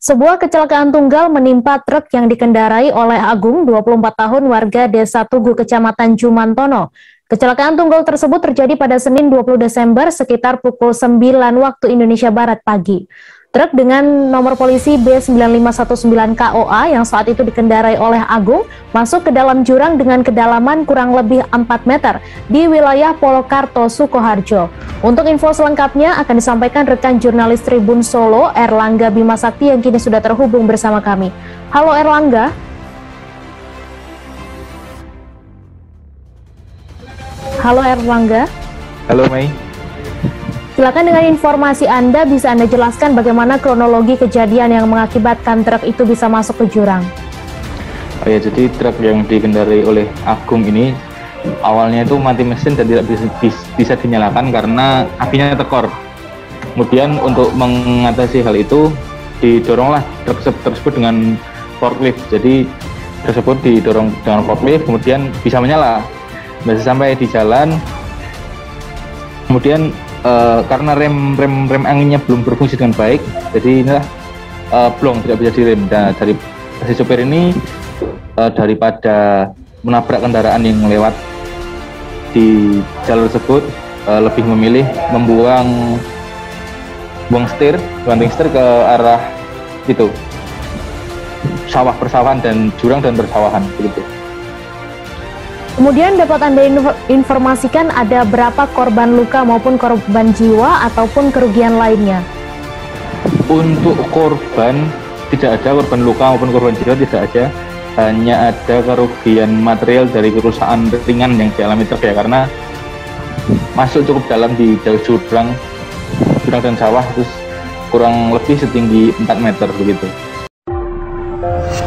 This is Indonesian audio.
Sebuah kecelakaan tunggal menimpa truk yang dikendarai oleh Agung, 24 tahun warga Desa Tugu, Kecamatan Jumantono. Kecelakaan tunggal tersebut terjadi pada Senin 20 Desember sekitar pukul 9 waktu Indonesia Barat pagi. Truk dengan nomor polisi B9519KOA yang saat itu dikendarai oleh Agung masuk ke dalam jurang dengan kedalaman kurang lebih 4 meter di wilayah Polokarto, Sukoharjo. Untuk info selengkapnya akan disampaikan rekan jurnalis Tribun Solo, Erlangga Bima Sakti yang kini sudah terhubung bersama kami. Halo Erlangga. Halo Erlangga. Halo Mei. Silakan dengan informasi Anda, bisa Anda jelaskan bagaimana kronologi kejadian yang mengakibatkan truk itu bisa masuk ke jurang? Oh ya, jadi truk yang dikendarai oleh Agung ini awalnya itu mati mesin dan tidak bisa dinyalakan karena apinya tekor. Kemudian untuk mengatasi hal itu didoronglah truk tersebut dengan forklift. Jadi tersebut didorong dengan forklift, kemudian bisa menyala. Bisa sampai di jalan, kemudian karena rem anginnya belum berfungsi dengan baik, jadi inilah blong, tidak bisa direm. Dan dari si sopir ini daripada menabrak kendaraan yang lewat di jalur tersebut, lebih memilih banting setir ke arah itu sawah, persawahan dan jurang dan persawahan begitu. Kemudian dapat Anda informasikan ada berapa korban luka maupun korban jiwa ataupun kerugian lainnya? Untuk korban tidak ada, korban luka maupun korban jiwa tidak ada. Hanya ada kerugian material dari kerusakan ringan yang dialami truk ya, karena masuk cukup dalam di jalur jurang dan sawah, terus kurang lebih setinggi 4 meter begitu.